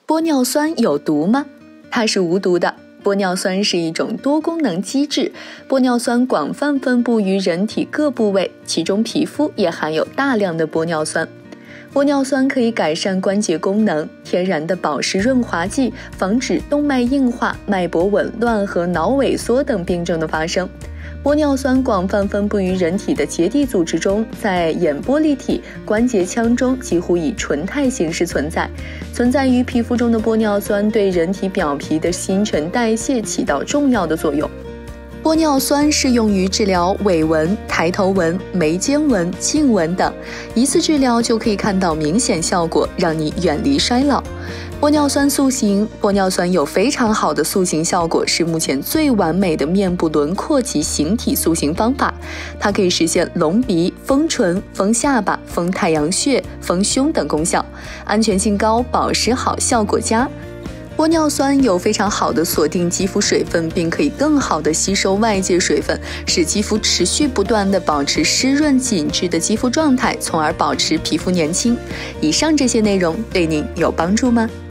玻尿酸有毒吗？它是无毒的。玻尿酸是一种多功能基质，玻尿酸广泛分布于人体各部位，其中皮肤也含有大量的玻尿酸。玻尿酸可以改善关节功能，天然的保湿润滑剂，防止动脉硬化、脉搏紊乱和脑萎缩等病症的发生。玻尿酸广泛分布于人体的结缔组织中，在眼玻璃体、关节腔中几乎以纯态形式存在。存在于皮肤中的玻尿酸对人体表皮的新陈代谢起到重要的作用。玻尿酸适用于治疗尾纹、抬头纹、眉间纹、颈纹等，一次治疗就可以看到明显效果，让你远离衰老。玻尿酸塑形，玻尿酸有非常好的塑形效果，是目前最完美的面部轮廓及形体塑形方法。它可以实现隆鼻、丰唇、丰下巴、丰太阳穴、丰胸等功效，安全性高，保湿好，效果佳。玻尿酸有非常好的锁定肌肤水分，并可以更好的吸收外界水分，使肌肤持续不断的保持湿润紧致的肌肤状态，从而保持皮肤年轻。以上这些内容对您有帮助吗？